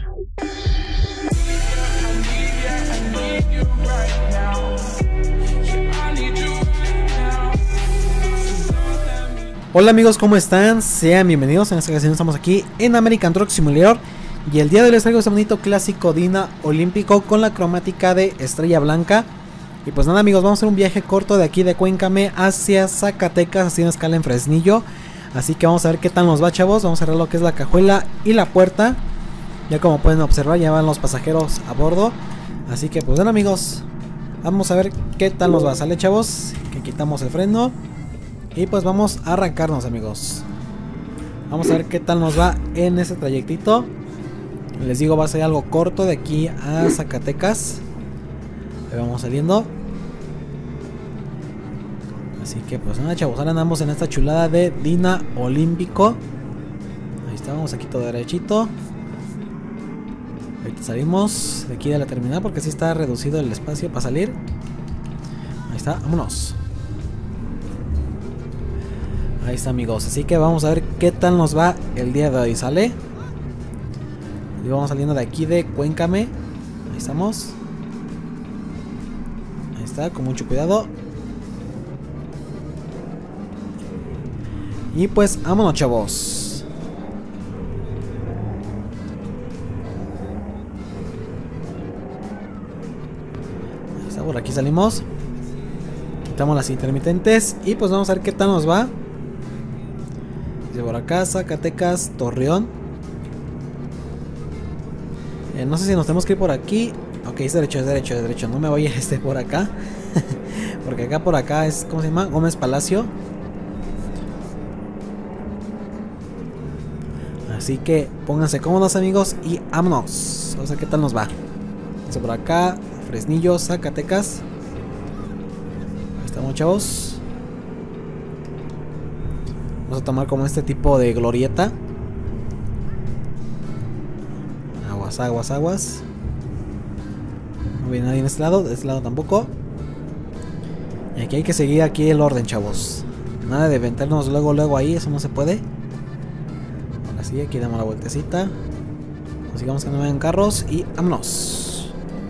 Hola amigos, ¿cómo están? Sean bienvenidos. En esta ocasión estamos aquí en American Truck Simulator y el día de hoy les traigo este bonito clásico Dina olímpico con la cromática de estrella blanca. Y pues nada amigos, vamos a hacer un viaje corto de aquí de Cuéncame hacia Zacatecas, haciendo escala en Fresnillo. Así que vamos a ver qué tal nos va, chavos. Vamos a cerrar lo que es la cajuela y la puerta. Ya como pueden observar, ya van los pasajeros a bordo. Así que pues bueno amigos, vamos a ver qué tal nos va. Sale, chavos, que quitamos el freno. Y pues vamos a arrancarnos amigos. Vamos a ver qué tal nos va en ese trayectito. Les digo, va a ser algo corto de aquí a Zacatecas. Ahí vamos saliendo. Así que pues nada, chavos, ahora andamos en esta chulada de Dina olímpico. Ahí está, vamos aquí todo derechito. Ahorita salimos de aquí de la terminal porque sí está reducido el espacio para salir. Ahí está, vámonos. Ahí está amigos, así que vamos a ver qué tal nos va el día de hoy, ¿sale? Y vamos saliendo de aquí de Cuéncame. Ahí estamos. Ahí está, con mucho cuidado. Y pues vámonos, chavos. Ahí está, por aquí salimos. Quitamos las intermitentes y pues vamos a ver qué tal nos va. Por acá, Zacatecas, Torreón. No sé si nos tenemos que ir por aquí. Ok, es derecho, es derecho, es derecho. No me voy a ir por acá. Porque acá por acá es, ¿cómo se llama? Gómez Palacio. Así que pónganse cómodos amigos y vámonos. Vamos a ver qué tal nos va. Por acá, Fresnillo, Zacatecas. Ahí estamos, chavos. Vamos a tomar como este tipo de glorieta. Aguas, aguas, aguas. No viene nadie en este lado, de este lado tampoco. Y aquí hay que seguir aquí el orden, chavos. Nada de ventarnos luego ahí, eso no se puede. Ahora sí, aquí damos la vueltecita. Sigamos que no vengan carros y vámonos.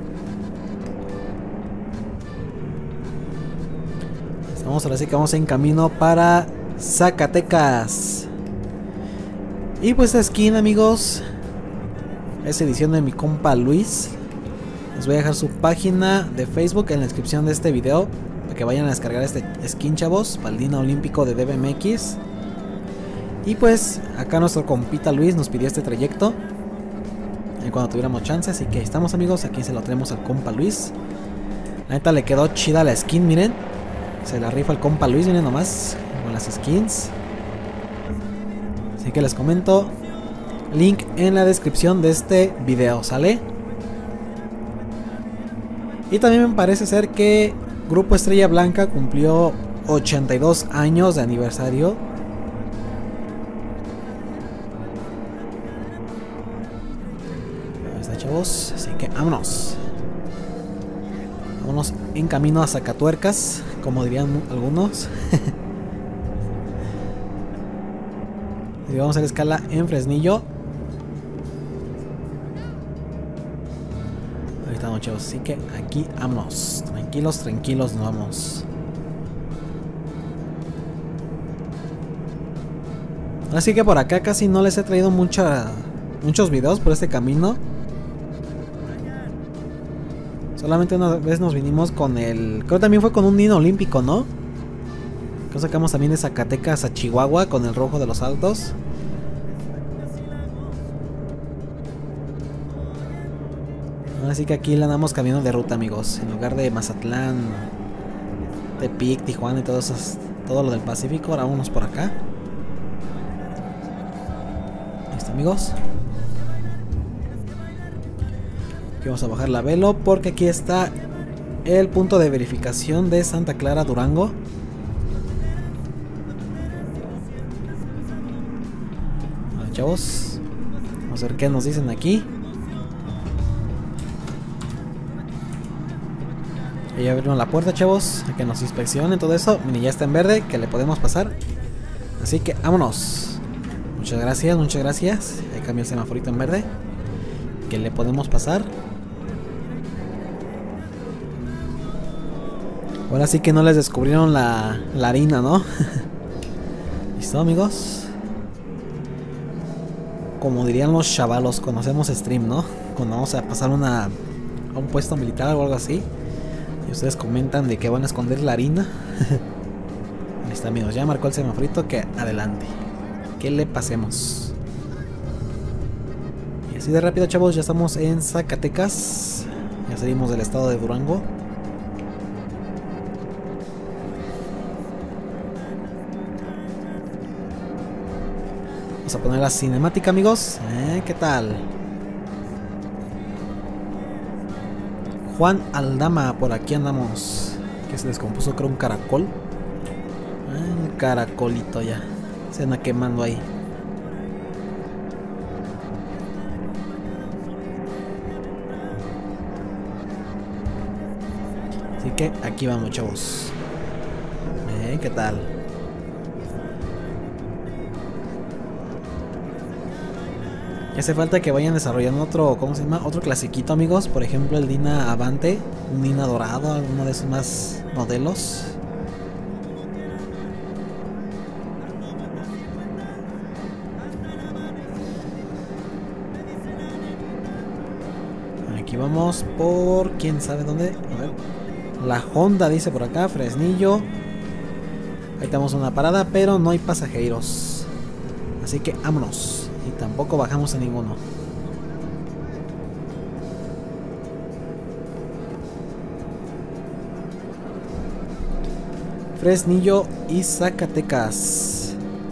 Estamos ahora sí que vamos en camino para Zacatecas. Y pues esta skin amigos es edición de mi compa Luis. Les voy a dejar su página de Facebook en la descripción de este video para que vayan a descargar este skin, chavos, para el Dina olímpico de DBMX. Y pues acá nuestro compita Luis nos pidió este trayecto cuando tuviéramos chance, así que ahí estamos amigos. Aquí se lo tenemos al compa Luis. La neta le quedó chida la skin, miren. Se la rifa el compa Luis, miren nomás con las skins. Así que les comento, link en la descripción de este video, ¿sale? Y también me parece ser que Grupo Estrella Blanca cumplió 82 años de aniversario. Ahí está, chavos, así que vámonos. Vámonos en camino a Zacatuercas, como dirían algunos. Y vamos a hacer escala en Fresnillo. Ahí estamos, chavos. Así que aquí vámonos. Tranquilos, tranquilos, nos vamos. Así que por acá casi no les he traído muchos videos por este camino. Solamente una vez nos vinimos con el... Creo que también fue con un Dina olímpico, ¿no? Que sacamos también de Zacatecas a Chihuahua con el rojo de los altos. Así que aquí le andamos cambiando de ruta, amigos. En lugar de Mazatlán, Tepic, Tijuana y todo lo del Pacífico, ahora vámonos por acá. Ahí está, amigos. Aquí vamos a bajar la velo porque aquí está el punto de verificación de Santa Clara, Durango. Bueno, chavos, vamos a ver qué nos dicen aquí. Ya abrimos la puerta, chavos, a que nos inspeccionen todo eso. Miren, ya está en verde, que le podemos pasar. Así que vámonos. Muchas gracias, muchas gracias. Ahí cambió el semaforito en verde. que le podemos pasar. Ahora sí que no les descubrieron la harina, ¿no? ¿Listo, amigos? Como dirían los chavalos, conocemos stream, ¿no? Cuando vamos a pasar a un puesto militar o algo así, y ustedes comentan de que van a esconder la harina. Ahí está, amigos, ya marcó el semaforito, que adelante, que le pasemos. Y así de rápido, chavos, ya estamos en Zacatecas. Ya salimos del estado de Durango. Vamos a poner la cinemática, amigos. ¿Qué tal? Juan Aldama, por aquí andamos. Que se descompuso, creo, un caracol. Un caracolito ya. Se anda quemando ahí. Así que aquí vamos, chavos. ¿Qué tal? Hace falta que vayan desarrollando otro, ¿cómo se llama? Otro clasiquito, amigos. Por ejemplo, el Dina Avante, un Dina dorado, alguno de esos más modelos. Aquí vamos por quién sabe dónde. A ver. La Honda dice por acá, Fresnillo. Ahí tenemos una parada, pero no hay pasajeros. Así que vámonos. Y tampoco bajamos a ninguno. Fresnillo y Zacatecas.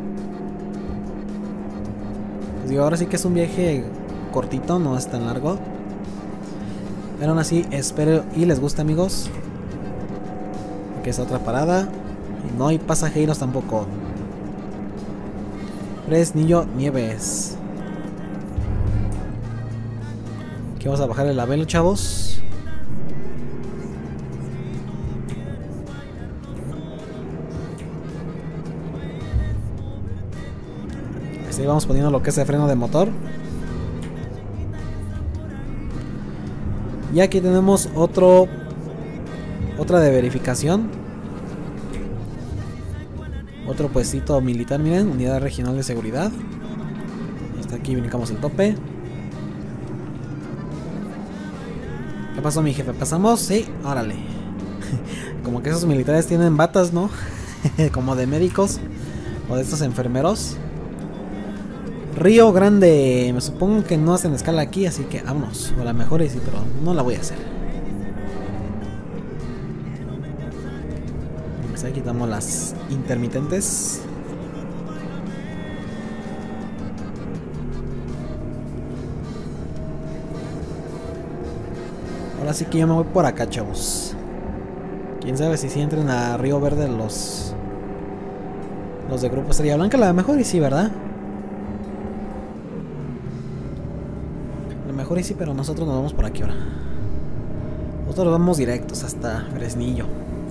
Pues digo, ahora sí que es un viaje cortito, no es tan largo. Pero aún así, espero y les guste, amigos. Aquí es otra parada. Y no hay pasajeros tampoco. Fresnillo Nieves. Aquí vamos a bajarle la vela, chavos. Así vamos poniendo lo que es el freno de motor. Y aquí tenemos otra de verificación. Otro puestito militar, miren, unidad regional de seguridad. Hasta aquí brincamos el tope. ¿Qué pasó, mi jefe? ¿Pasamos? Sí, órale. Como que esos militares tienen batas, ¿no? Como de médicos o de estos enfermeros. Río Grande. Me supongo que no hacen escala aquí, así que vámonos. O a lo mejor sí, pero no la voy a hacer. Ahí quitamos las intermitentes. Ahora sí que yo me voy por acá, chavos. Quién sabe si entren a Río Verde los de Grupo Estrella Blanca. A lo mejor y sí, ¿verdad? A lo mejor y sí, pero nosotros nos vamos por aquí ahora. Nosotros vamos directos hasta Fresnillo.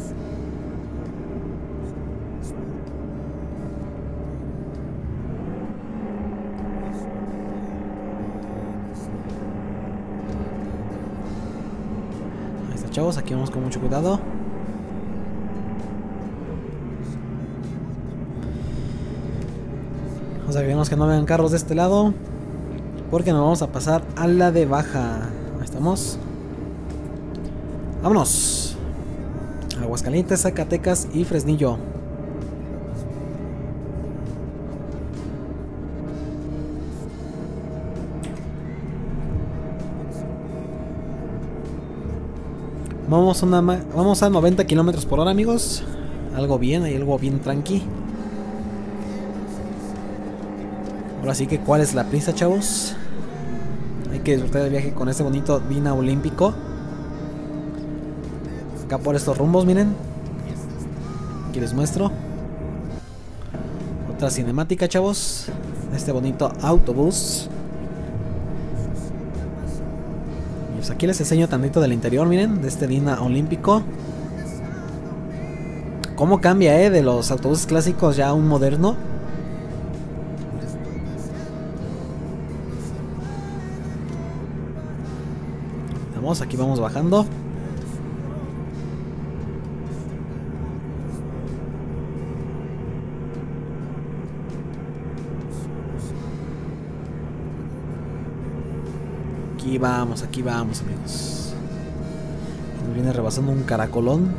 Chavos, aquí vamos con mucho cuidado. Vamos a ver que no vean carros de este lado, porque nos vamos a pasar a la de baja. Ahí estamos. Vámonos. Aguascalientes, Zacatecas y Fresnillo. Vamos a 90 kilómetros por hora, amigos. Algo bien, hay algo bien tranqui. Ahora sí que, ¿cuál es la prisa, chavos? Hay que disfrutar del viaje con este bonito Dina Olímpico. Acá por estos rumbos, miren. Aquí les muestro. Otra cinemática, chavos. Este bonito autobús. Pues aquí les enseño tantito del interior, miren, de este Dina Olímpico. Cómo cambia, de los autobuses clásicos ya a un moderno. Vamos, aquí vamos bajando. Aquí vamos, amigos. Nos viene rebasando un caracolón.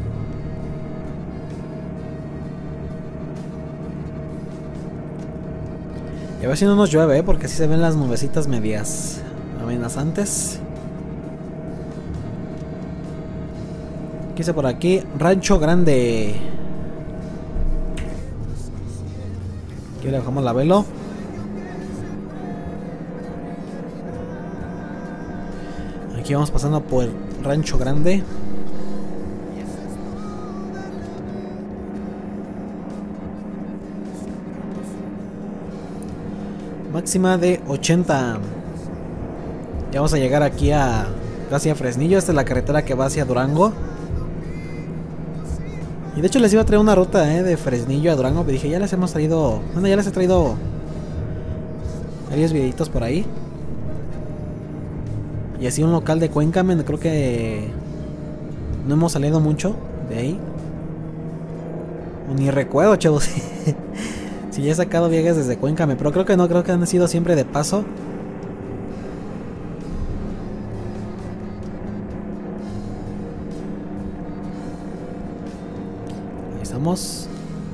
Y a ver si no nos llueve, porque así se ven las nubecitas medias amenazantes. ¿Qué dice por aquí? Rancho Grande. Aquí le bajamos la velo. Aquí vamos pasando por el Rancho Grande. Máxima de 80. Ya vamos a llegar aquí a casi a Fresnillo. Esta es la carretera que va hacia Durango. Y de hecho les iba a traer una ruta de Fresnillo a Durango. Pero dije, ya les hemos traído... Bueno, ya les he traído varios videitos por ahí. Y así un local de Cuenca, creo que no hemos salido mucho de ahí. Ni recuerdo, chavos. Si ya he sacado viajes desde Cuenca, pero creo que no, creo que han sido siempre de paso. Ahí estamos.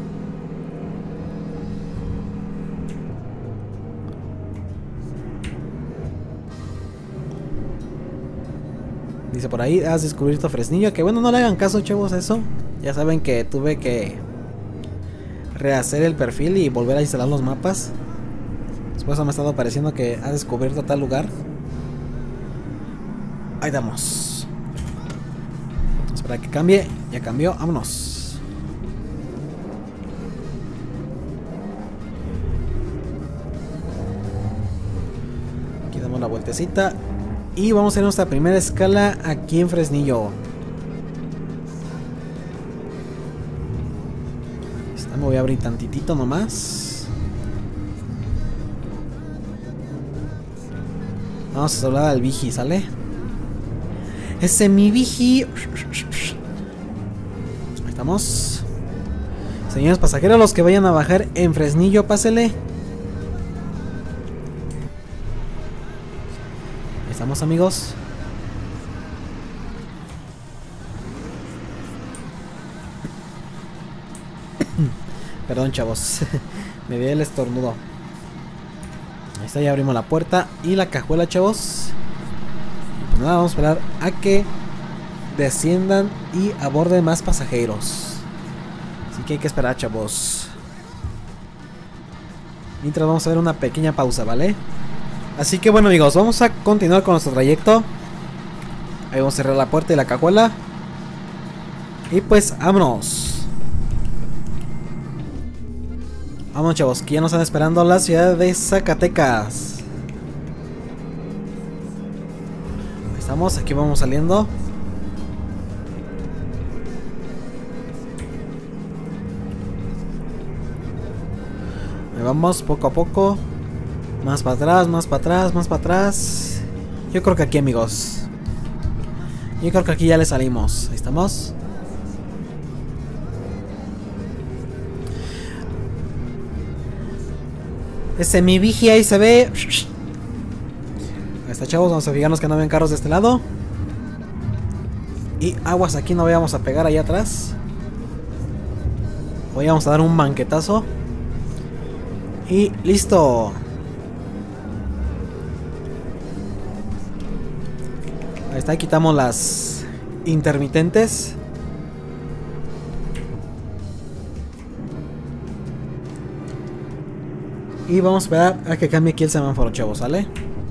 Dice por ahí, has descubierto Fresnillo. Que bueno, no le hagan caso, chavos, a eso. Ya saben que tuve que rehacer el perfil y volver a instalar los mapas. Después me ha estado pareciendo que ha descubierto tal lugar. Ahí estamos. Espera que cambie. Ya cambió, vámonos. Aquí damos la vueltecita. Y vamos a hacer nuestra primera escala aquí en Fresnillo. Me voy a abrir tantitito nomás. Vamos a saludar al Vigi, ¿sale? Ese mi Vigi. Ahí estamos. Señores pasajeros, los que vayan a bajar en Fresnillo, pásele. Ahí estamos, amigos. Perdón, chavos. Me dio el estornudo. Ahí está, ya abrimos la puerta y la cajuela, chavos. Pues nada, vamos a esperar a que desciendan y aborden más pasajeros. Así que hay que esperar, chavos. Mientras vamos a ver una pequeña pausa, ¿vale? Así que bueno, amigos, vamos a continuar con nuestro trayecto. Ahí vamos a cerrar la puerta y la cajuela. Y pues, vámonos. Vamos, chavos, que ya nos están esperando la ciudad de Zacatecas. Ahí estamos, aquí vamos saliendo. Ahí vamos poco a poco. Más para atrás, más para atrás, más para atrás. Yo creo que aquí, amigos. Yo creo que aquí ya le salimos. Ahí estamos. Ese mi vigia ahí se ve. Ahí está, chavos. Vamos a fijarnos que no ven carros de este lado. Y aguas, aquí no vayamos a pegar allá atrás. Hoy vamos a dar un banquetazo. Y listo. Ahí está, quitamos las intermitentes. Y vamos a esperar a que cambie aquí el semáforo, chavos, ¿sale?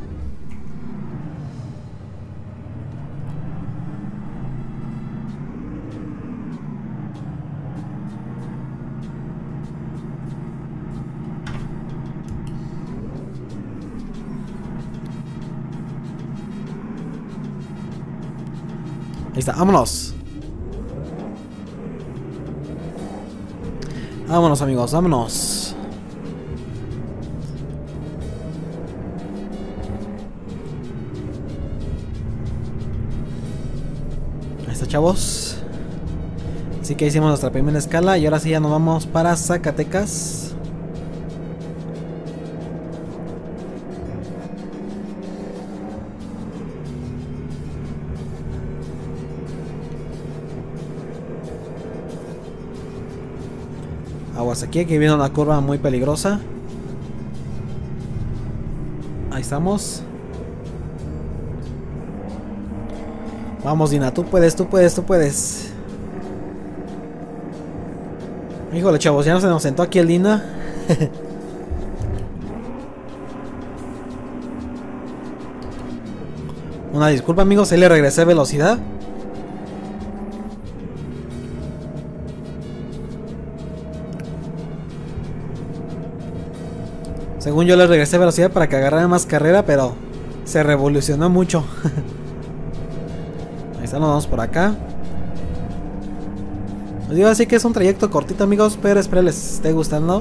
Ahí está, vámonos. Vámonos, amigos, vámonos. Ahí está, chavos. Así que hicimos nuestra primera escala y ahora sí ya nos vamos para Zacatecas. Aguas aquí viene una curva muy peligrosa. Ahí estamos. Vamos, Dina, tú puedes, tú puedes, tú puedes. Híjole, chavos, ya no se nos sentó aquí el Dina. Una disculpa, amigos, ahí le regresé velocidad. Según yo le regresé velocidad para que agarrara más carrera, pero se revolucionó mucho. Ahí está, nos vamos por acá. Les digo así que es un trayecto cortito, amigos, pero espero les esté gustando.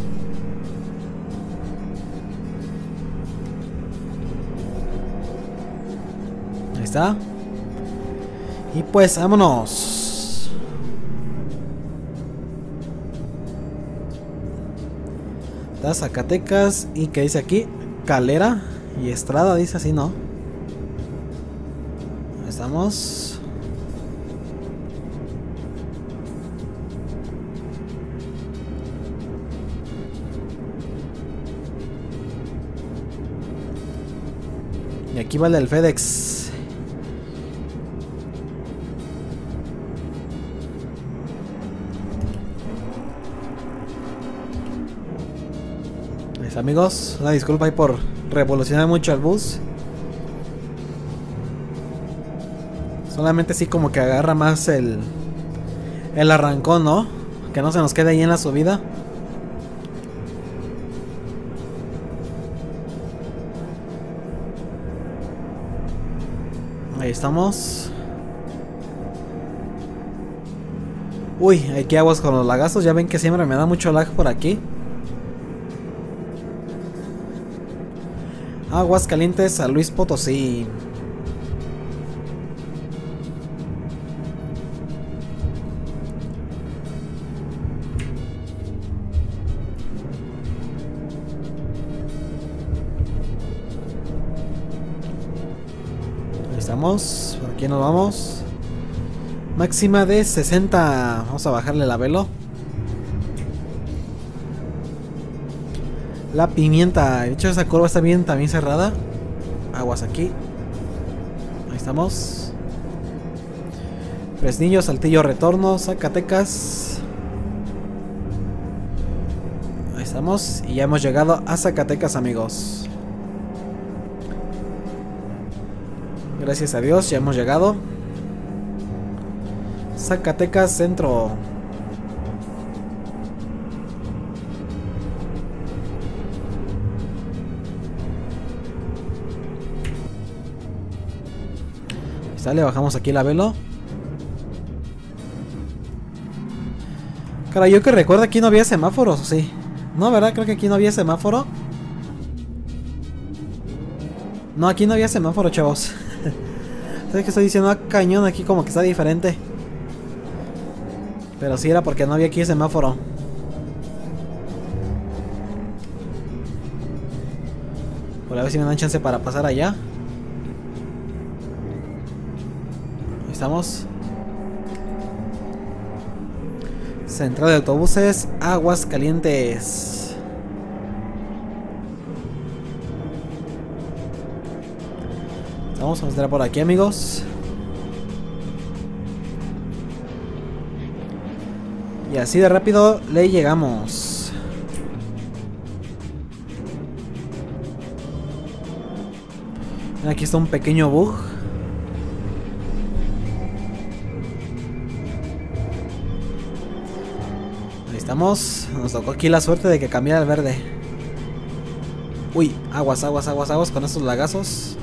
Ahí está. Y pues vámonos. Zacatecas. Y que dice aquí Calera y Estrada, dice así, ¿no? Ahí estamos. Y aquí vale el FedEx. Amigos, una disculpa ahí por revolucionar mucho el bus. Solamente así como que agarra más el arrancón, ¿no? Que no se nos quede ahí en la subida. Ahí estamos. Uy, aquí aguas con los lagazos. Ya ven que siempre me da mucho lag por aquí. Aguascalientes, San Luis Potosí. Ahí estamos, por aquí nos vamos. Máxima de 60. Vamos a bajarle la velo. La pimienta. De hecho esa curva está bien también cerrada. Aguas aquí. Ahí estamos. Fresnillo, Saltillo, Retorno, Zacatecas. Ahí estamos. Y ya hemos llegado a Zacatecas, amigos. Gracias a Dios ya hemos llegado. Zacatecas Centro. Le bajamos aquí la velo. Cara, yo que recuerdo aquí no había semáforos, sí. No, ¿verdad? Creo que aquí no había semáforo. No, aquí no había semáforo, chavos. ¿Sabes qué estoy diciendo? Ah, cañón, aquí como que está diferente. Pero sí era porque no había aquí semáforo. Por a ver si me dan chance para pasar allá. Estamos. Central de autobuses, Aguascalientes. Vamos a mostrar por aquí, amigos. Y así de rápido le llegamos. Aquí está un pequeño bug. Estamos, nos tocó aquí la suerte de que cambiara el verde. Uy, aguas, aguas, aguas, aguas con estos lagazos.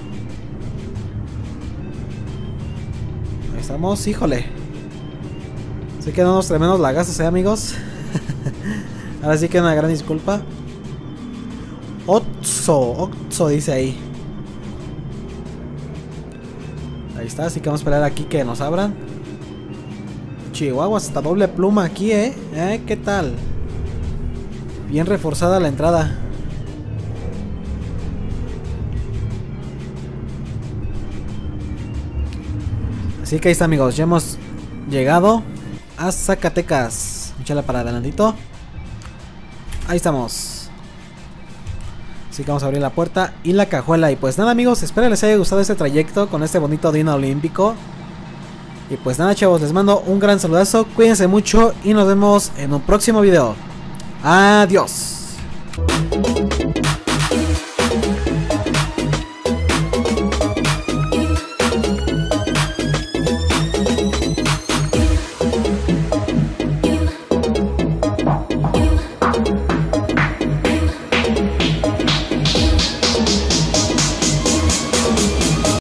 Ahí estamos, híjole. Así que no nos tremendos lagazos, amigos. Ahora sí que una gran disculpa. Otso dice ahí. Ahí está, así que vamos a esperar aquí que nos abran. Chihuahuas, hasta doble pluma aquí, ¿Qué tal? Bien reforzada la entrada. Así que ahí está, amigos. Ya hemos llegado a Zacatecas. Échala para adelantito. Ahí estamos. Así que vamos a abrir la puerta y la cajuela. Y pues nada, amigos, espero les haya gustado este trayecto con este bonito Dino Olímpico. Y pues nada, chavos, les mando un gran saludazo. Cuídense mucho y nos vemos en un próximo video. Adiós.